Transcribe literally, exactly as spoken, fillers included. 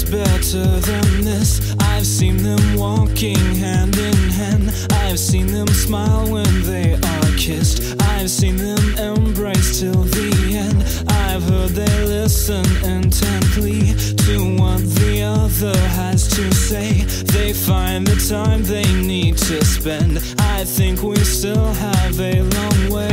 better than this. I've seen them walking hand in hand. I've seen them smile when they are kissed. I've seen them embrace till the end. I've heard they listen intently to what the other has to say. They find the time they need to spend. I think we still have a long way.